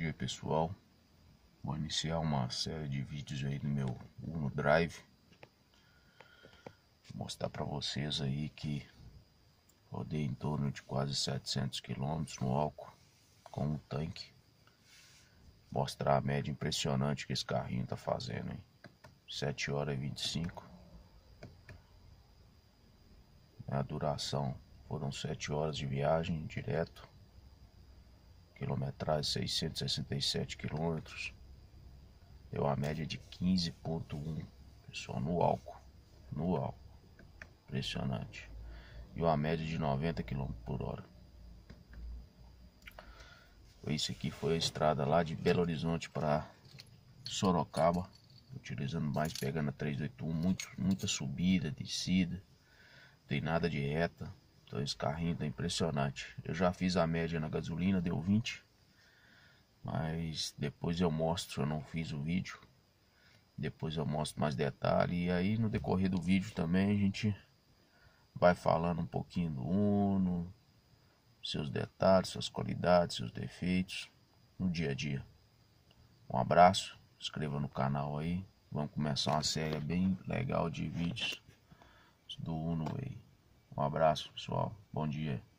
dia pessoal, vou iniciar uma série de vídeos aí no meu Uno Drive. Vou mostrar para vocês aí que rodei em torno de quase 700 km no álcool com um tanque. Mostrar a média impressionante que esse carrinho tá fazendo, hein? 7 horas e 25. A duração foram 7 horas de viagem direto. Quilometragem 667 km. Deu uma média de 15,1, pessoal, no álcool. Impressionante. E uma média de 90 km por hora. Isso aqui foi a estrada lá de Belo Horizonte para Sorocaba, utilizando mais, pegando a 381, muita subida, descida, não tem nada de reta. Então esse carrinho tá impressionante. Eu já fiz a média na gasolina, deu 20, mas depois eu mostro, eu não fiz o vídeo. Depois eu mostro mais detalhes, e aí no decorrer do vídeo também a gente vai falando um pouquinho do Uno, seus detalhes, suas qualidades, seus defeitos no dia a dia. Um abraço, se inscreva no canal aí. Vamos começar uma série bem legal de vídeos do Uno aí. Um abraço, pessoal, bom dia.